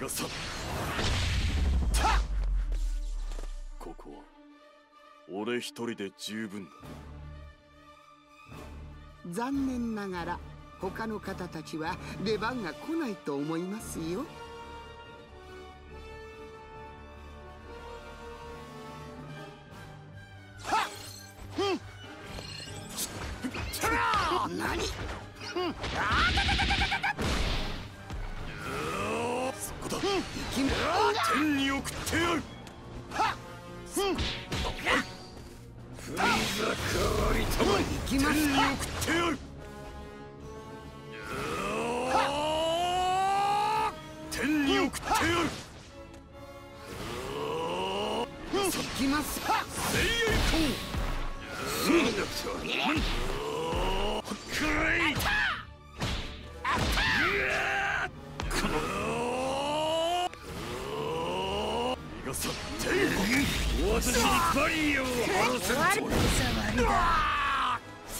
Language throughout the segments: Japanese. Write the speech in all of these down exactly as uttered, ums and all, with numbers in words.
がさここは俺一人で十分だ。 残念ながら他の方たちは出番が来ないと思いますよ。何？ そこだ。天に送ってやる。フリーザ代わりたまに天に送ってやる。天に送ってやる。 行きます。 精鋭行くらい。逃がさって私にバリアを張らせるつもりだ。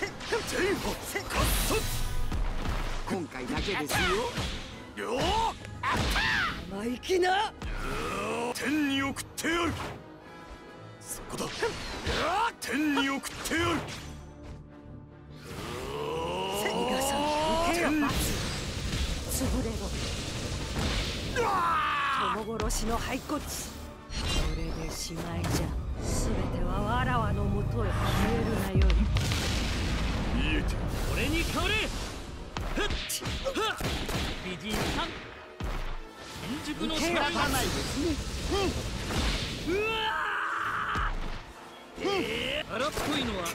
今回だけですよ。 よ生意気な。 天に送ってやる。そこだ。天に送ってやる。 逃がさん。受けよ罰。潰れろ。友殺しの骸骨。これでしまいじゃ。全てはわらわのもとへ消えるがよい。 見えてる。 俺に代われ。ふっはっ美人さん新宿の手がないですね。 うわーえー荒っぽいのは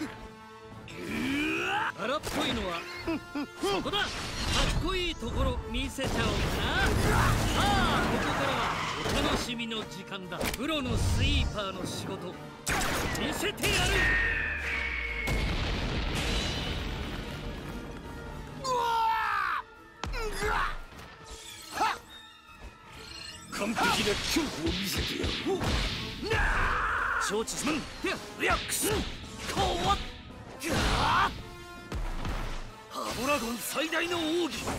荒っぽいのはそこだ。かっこいいところ見せちゃおうかな。さあここからはお楽しみの時間だ。プロのスイーパーの仕事見せてやる。 完璧な恐怖を見せてやる。 承知すまん。リアックスこわっドラゴン最大の奥義。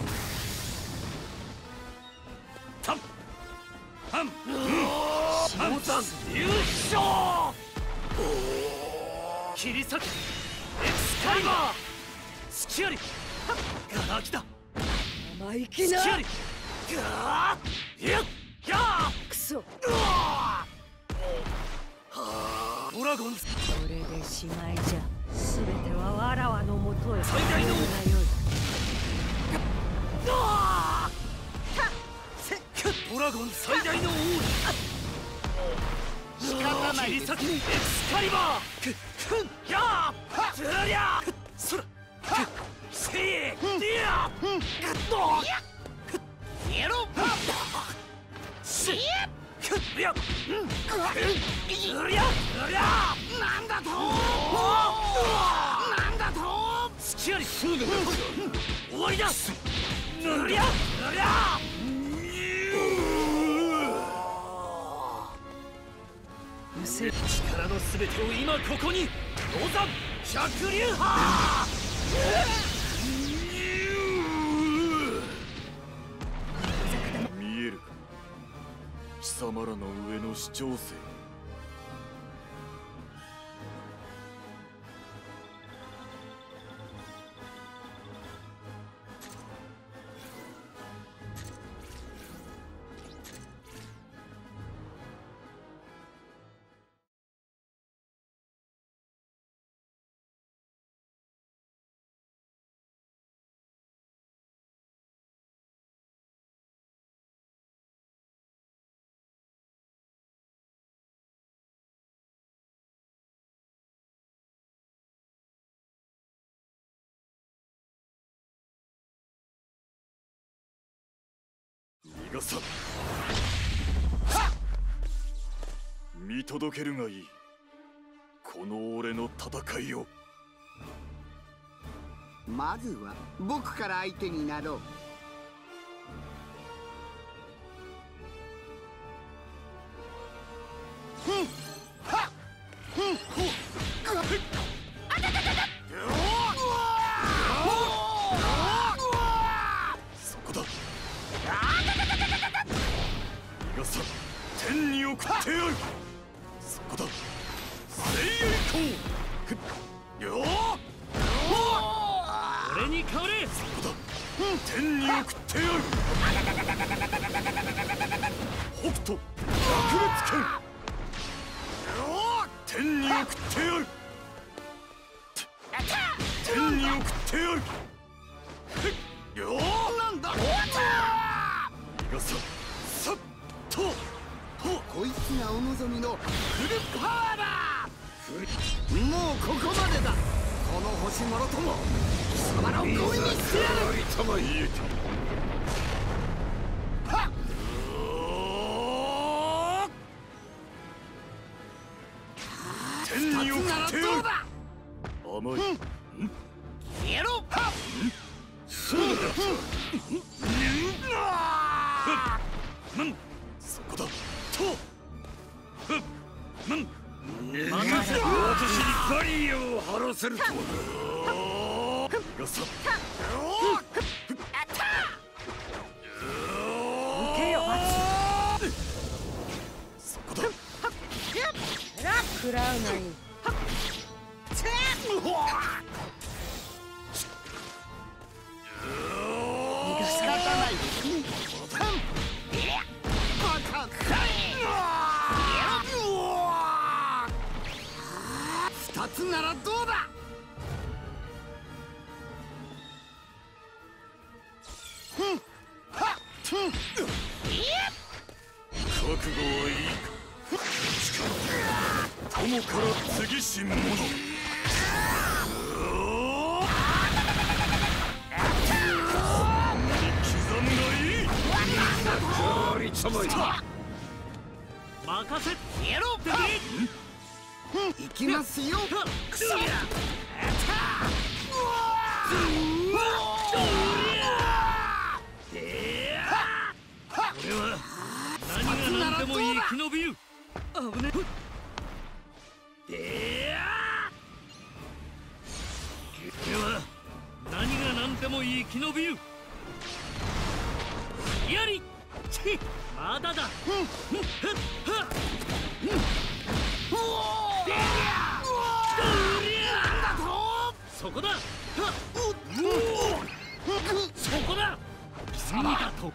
タンタンタンタン優勝。切り裂けエクスカリバー。隙ありガラキだ。 生意気な。 隙ありガーやっやークソ。 ドラゴンこれでしまいじゃ。全てはわらわのもとへ最大のがよい。 ドラゴン最大の王仕方ないですね。 切り裂けエクスカリバー。くふんやーずりゃーそらせいディアードーやろせいくやずりゃずりゃなんだと。なんだと。 隙あり終わりだ。ぬりゃぬりゃ力のすべてを今ここに。銅山百竜派。 見えるか貴様らの上の視聴生。逃がさん。見届けるがいいこの俺の戦いを。 まずは僕から相手になろう。 そこだ。 食ってやる。そこだ。聖夜行よー俺に変われ。 そこだ。天に送ってやる。北斗百裂拳天に送ってやる。天に送ってやる。よーなんだ。逃がささっとこいつがお望みのフルパワーだ。もうここまでだ。この星もろとも貴様らをゴミにしてやる。 頭言えた。はっ天に送ってやる。甘い。 やろう。 そうだ。なんそこだ。となん任せろ。 私にバリアを張らせるとは。がさ受けよ罰。 そこだ。 食らうがいい。逃がさない。 二つならどうだ。 覚悟はいいか。友から次し者。刻むがいい。氷ちょまいた。 任せやろう。行きますよ。 くそや。俺は何が何でもいい生き延びる。危ねえ。俺は何が何でもいい生き延びる。やりちまだだ。そこだ。そこだ。君だと。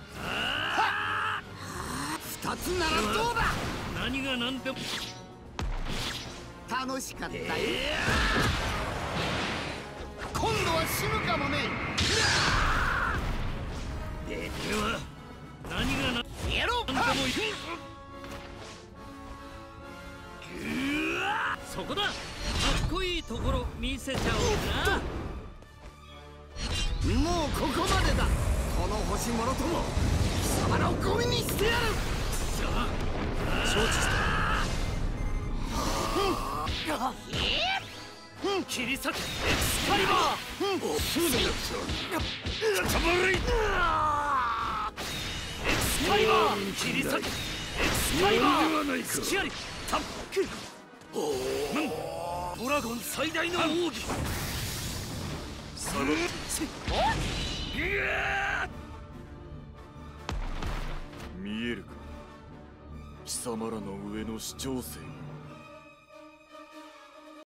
二つならどうだ。 何が何でも楽しかったよ。今度は死ぬかもね。 では何が何やろう。 でもいい。そこだ。かっこいいところ見せちゃおうかな。 もうここまでだ。この星もろとも貴様らをゴミにしてやる。 承知した。切り裂くエクスカリバー。 そうだった。たまらい。 エクスカリバー。切り裂くエクスカリバー。突きありタック。ドラゴン最大の奥義。 下がって見えるか。貴様らの上の視聴生が